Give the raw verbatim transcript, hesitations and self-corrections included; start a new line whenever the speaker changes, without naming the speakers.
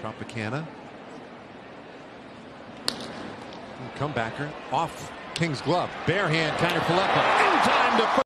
Tropicana. Comebacker off King's glove. Bare hand, Kiner Falefa. In time to